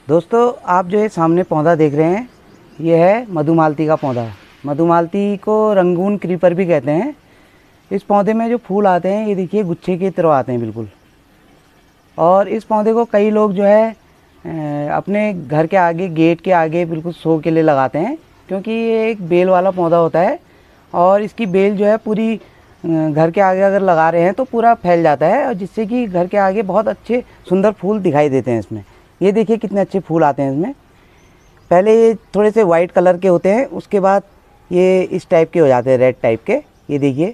दोस्तों आप जो ये सामने पौधा देख रहे हैं ये है मधुमालती का पौधा। मधुमालती को रंगून क्रीपर भी कहते हैं। इस पौधे में जो फूल आते हैं ये देखिए गुच्छे की तरह आते हैं बिल्कुल। और इस पौधे को कई लोग जो है अपने घर के आगे गेट के आगे बिल्कुल शो के लिए लगाते हैं, क्योंकि ये एक बेल वाला पौधा होता है और इसकी बेल जो है पूरी घर के आगे अगर लगा रहे हैं तो पूरा फैल जाता है, और जिससे कि घर के आगे बहुत अच्छे सुंदर फूल दिखाई देते हैं इसमें। ये देखिए कितने अच्छे फूल आते हैं इसमें। पहले ये थोड़े से वाइट कलर के होते हैं, उसके बाद ये इस टाइप के हो जाते हैं, रेड टाइप के। ये देखिए,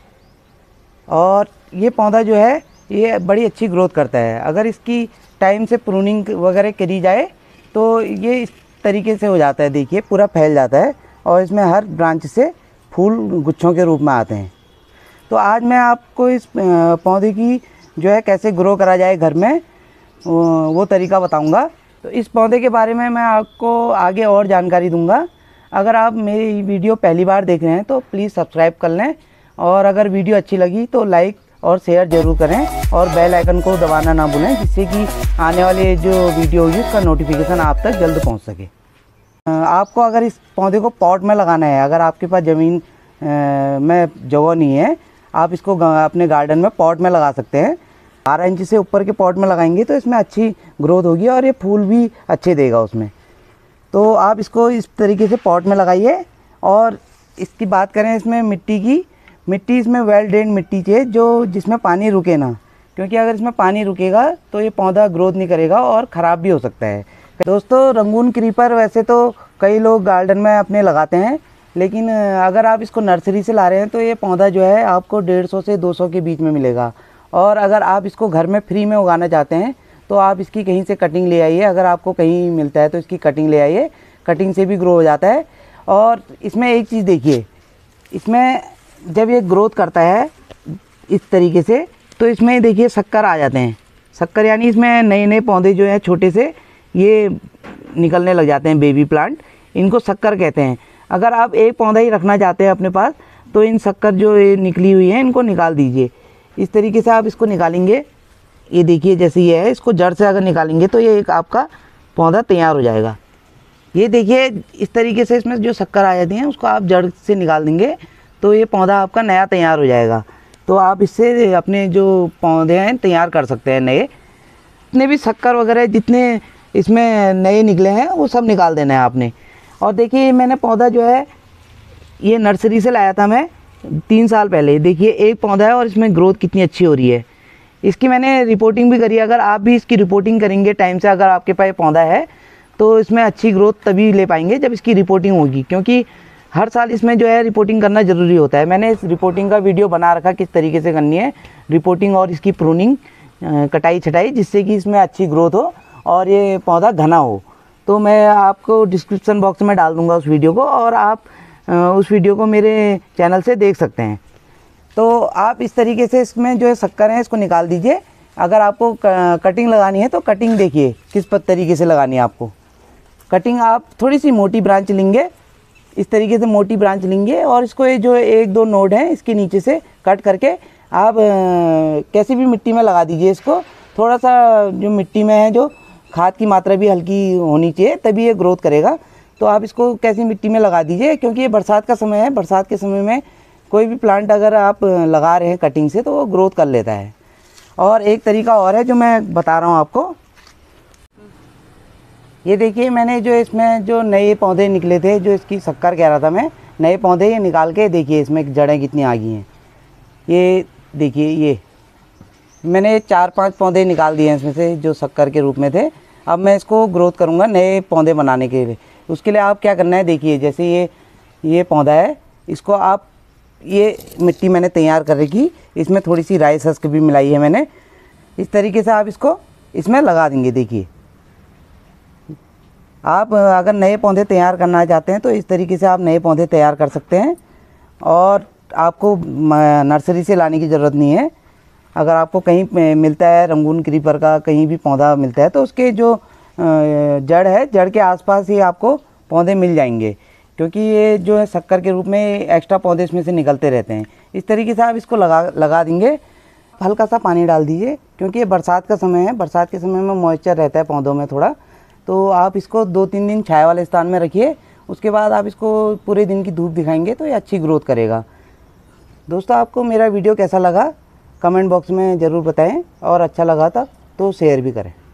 और ये पौधा जो है ये बड़ी अच्छी ग्रोथ करता है। अगर इसकी टाइम से प्रूनिंग वगैरह करी जाए तो ये इस तरीके से हो जाता है। देखिए पूरा फैल जाता है और इसमें हर ब्रांच से फूल गुच्छों के रूप में आते हैं। तो आज मैं आपको इस पौधे की जो है कैसे ग्रो करा जाए घर में वो तरीका बताऊंगा। तो इस पौधे के बारे में मैं आपको आगे और जानकारी दूंगा। अगर आप मेरी वीडियो पहली बार देख रहे हैं तो प्लीज़ सब्सक्राइब कर लें, और अगर वीडियो अच्छी लगी तो लाइक और शेयर ज़रूर करें, और बेल आइकन को दबाना ना भूलें, जिससे कि आने वाले जो वीडियो होगी उसका नोटिफिकेशन आप तक जल्द पहुंच सके। आपको अगर इस पौधे को पॉट में लगाना है, अगर आपके पास ज़मीन में जगह नहीं है, आप इसको अपने गार्डन में पॉट में लगा सकते हैं। 12 इंच से ऊपर के पॉट में लगाएंगे तो इसमें अच्छी ग्रोथ होगी और ये फूल भी अच्छे देगा उसमें। तो आप इसको इस तरीके से पॉट में लगाइए। और इसकी बात करें इसमें मिट्टी की, मिट्टी इसमें वेल ड्रेन मिट्टी चाहिए जो जिसमें पानी रुके ना, क्योंकि अगर इसमें पानी रुकेगा तो ये पौधा ग्रोथ नहीं करेगा और ख़राब भी हो सकता है। दोस्तों रंगून क्रीपर वैसे तो कई लोग गार्डन में अपने लगाते हैं, लेकिन अगर आप इसको नर्सरी से ला रहे हैं तो ये पौधा जो है आपको 150 से 200 के बीच में मिलेगा। और अगर आप इसको घर में फ्री में उगाना चाहते हैं तो आप इसकी कहीं से कटिंग ले आइए। अगर आपको कहीं मिलता है तो इसकी कटिंग ले आइए, कटिंग से भी ग्रो हो जाता है। और इसमें एक चीज़ देखिए, इसमें जब ये ग्रोथ करता है इस तरीके से तो इसमें देखिए शक्कर आ जाते हैं। शक्कर यानी इसमें नए नए पौधे जो हैं छोटे से ये निकलने लग जाते हैं, बेबी प्लांट, इनको शक्कर कहते हैं। अगर आप एक पौधा ही रखना चाहते हैं अपने पास तो इन शक्कर जो ये निकली हुई है इनको निकाल दीजिए। इस तरीके से आप इसको निकालेंगे, ये देखिए जैसे ये है, इसको जड़ से अगर निकालेंगे तो ये एक आपका पौधा तैयार हो जाएगा। ये देखिए इस तरीके से इसमें जो शक्कर आ जाती हैं उसको आप जड़ से निकाल देंगे तो ये पौधा आपका नया तैयार हो जाएगा। तो आप इससे अपने जो पौधे हैं तैयार कर सकते हैं नए। जितने भी शक्कर वगैरह जितने इसमें नए निकले हैं वो सब निकाल देना है आपने। और देखिए मैंने पौधा जो है ये नर्सरी से लाया था मैं 3 साल पहले। देखिए एक पौधा है और इसमें ग्रोथ कितनी अच्छी हो रही है। इसकी मैंने रिपोर्टिंग भी करी। अगर आप भी इसकी रिपोर्टिंग करेंगे टाइम से, अगर आपके पास पौधा है तो इसमें अच्छी ग्रोथ तभी ले पाएंगे जब इसकी रिपोर्टिंग होगी, क्योंकि हर साल इसमें जो है रिपोर्टिंग करना ज़रूरी होता है। मैंने इस रिपोर्टिंग का वीडियो बना रखा किस तरीके से करनी है रिपोर्टिंग और इसकी प्रूनिंग, कटाई छटाई, जिससे कि इसमें अच्छी ग्रोथ हो और ये पौधा घना हो। तो मैं आपको डिस्क्रिप्शन बॉक्स में डाल दूँगा उस वीडियो को, और आप उस वीडियो को मेरे चैनल से देख सकते हैं। तो आप इस तरीके से इसमें जो है शक्कर है इसको निकाल दीजिए। अगर आपको कटिंग लगानी है तो कटिंग देखिए किस तरीके से लगानी है आपको। कटिंग आप थोड़ी सी मोटी ब्रांच लेंगे, इस तरीके से मोटी ब्रांच लेंगे, और इसको ये जो 1-2 नोड हैं इसके नीचे से कट करके आप कैसी भी मिट्टी में लगा दीजिए इसको। थोड़ा सा जो मिट्टी में है जो खाद की मात्रा भी हल्की होनी चाहिए, तभी ये ग्रोथ करेगा। तो आप इसको कैसी मिट्टी में लगा दीजिए, क्योंकि ये बरसात का समय है। बरसात के समय में कोई भी प्लांट अगर आप लगा रहे हैं कटिंग से तो वो ग्रोथ कर लेता है। और एक तरीका और है जो मैं बता रहा हूँ आपको। ये देखिए मैंने जो इसमें जो नए पौधे निकले थे, जो इसकी शक्कर कह रहा था मैं, नए पौधे ये निकाल के देखिए इसमें जड़ें कितनी आ गई हैं। ये देखिए ये मैंने 4-5 पौधे निकाल दिए हैं इसमें से जो शक्कर के रूप में थे। अब मैं इसको ग्रोथ करूँगा नए पौधे बनाने के लिए। उसके लिए आप क्या करना है, देखिए जैसे ये पौधा है, इसको आप ये मिट्टी मैंने तैयार कर रखी, इसमें थोड़ी सी राई सस्क भी मिलाई है मैंने। इस तरीके से आप इसको इसमें लगा देंगे। देखिए आप अगर नए पौधे तैयार करना चाहते हैं तो इस तरीके से आप नए पौधे तैयार कर सकते हैं, और आपको नर्सरी से लाने की ज़रूरत नहीं है। अगर आपको कहीं मिलता है रंगून क्रीपर का कहीं भी पौधा मिलता है तो उसके जो जड़ है, जड़ के आसपास ही आपको पौधे मिल जाएंगे, क्योंकि ये जो है शक्कर के रूप में एक्स्ट्रा पौधे इसमें से निकलते रहते हैं। इस तरीके से आप इसको लगा देंगे। हल्का सा पानी डाल दीजिए, क्योंकि ये बरसात का समय है। बरसात के समय में मॉइस्चर रहता है पौधों में थोड़ा, तो आप इसको 2-3 दिन छाया वाले स्थान में रखिए, उसके बाद आप इसको पूरे दिन की धूप दिखाएंगे तो ये अच्छी ग्रोथ करेगा। दोस्तों, आपको मेरा वीडियो कैसा लगा कमेंट बॉक्स में ज़रूर बताएं, और अच्छा लगा था तो शेयर भी करें।